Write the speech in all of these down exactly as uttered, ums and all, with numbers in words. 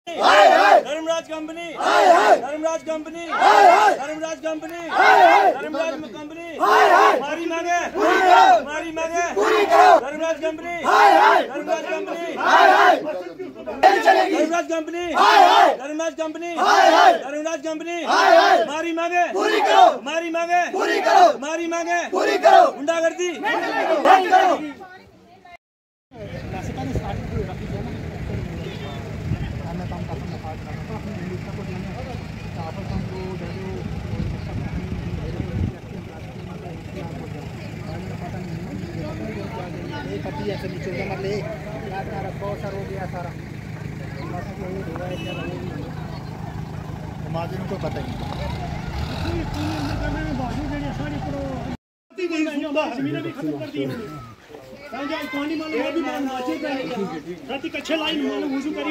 Dharmaraj company, Dharmraj company, Dharmraj company, Dharmraj company, हमारी मांगे, हमारी मांगे, Dharmraj company, Dharmraj company, Dharmraj company, Dharmraj company, Dharmraj company, हमारी मांगे, हमारी मांगे, हमारी मांगे, गुंडागर्दी। ऐसे नीचे मत ले बहुत सारा हो गया सारा माजिन को पता नहीं कच्चे लाइन वजू करी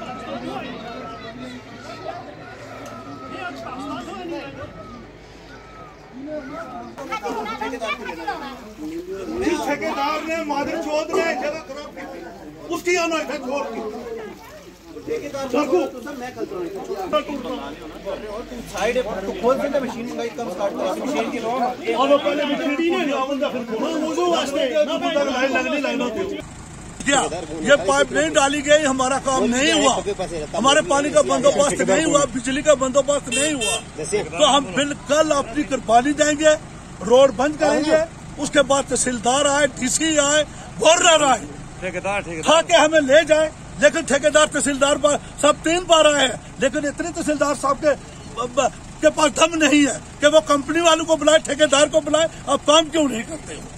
ठेकेदार ने मादर चौथ ने जगह खराब की उसकी आना है छोड़ की साइड खोल से मशीन मंगाई कम स्टार्ट करा मशीन की नो और पहले मशीन ने आवन फिर वजू वास्ते ना पता लाइन लगनी लाइन होती क्या ये पाइप नहीं डाली गई, हमारा काम नहीं हुआ, हमारे पानी का बंदोबस्त नहीं हुआ, बिजली का बंदोबस्त नहीं हुआ, तो हम बिल्कुल अपनी कुर्बानी देंगे, रोड बंद करेंगे। उसके बाद तहसीलदार आए, डीसी आए, गवर्नर आए, ठेकेदार ठेकेदार के हमें ले जाए, लेकिन ठेकेदार तहसीलदार सब तीन बार आए हैं, लेकिन इतने तहसीलदार साहब के के पास दम नहीं है कि वो कंपनी वालों को बुलाए, ठेकेदार को बुलाए। अब काम क्यों नहीं करते हो?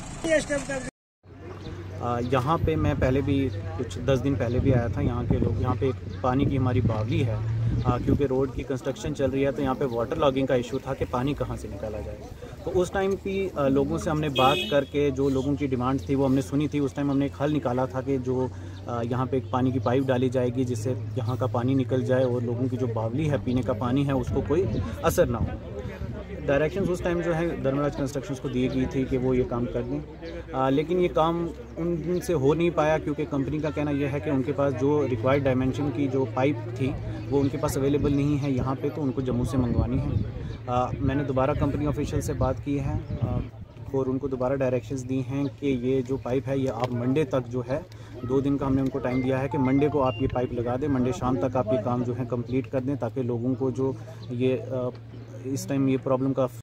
यहाँ पे मैं पहले भी कुछ दस दिन पहले भी आया था। यहाँ के लोग, यहाँ पे एक पानी की हमारी बावली है, आ, क्योंकि रोड की कंस्ट्रक्शन चल रही है, तो यहाँ पे वाटर लॉगिंग का इशू था कि पानी कहाँ से निकाला जाए। तो उस टाइम भी आ, लोगों से हमने बात करके जो लोगों की डिमांड थी वो हमने सुनी थी। उस टाइम हमने एक हल निकाला था कि जो आ, यहाँ पे एक पानी की पाइप डाली जाएगी जिससे यहाँ का पानी निकल जाए और लोगों की जो बावली है, पीने का पानी है, उसको कोई असर ना हो। डायरेक्शंस उस टाइम जो है धर्मराज कंस्ट्रक्शंस को दी गई थी कि वो ये काम कर दें, लेकिन ये काम उनसे हो नहीं पाया क्योंकि कंपनी का कहना यह है कि उनके पास जो रिक्वायर्ड डायमेंशन की जो पाइप थी वो उनके पास अवेलेबल नहीं है यहाँ पे, तो उनको जम्मू से मंगवानी है। आ, मैंने दोबारा कंपनी ऑफिशियल से बात की है आ, और उनको दोबारा डायरेक्शंस दी हैं कि ये जो पाइप है ये आप मंडे तक जो है, दो दिन का हमने उनको टाइम दिया है कि मंडे को आप ये पाइप लगा दें, मंडे शाम तक आप ये काम जो है कंप्लीट कर दें, ताकि लोगों को जो ये आ, इस टाइम ये प्रॉब्लम का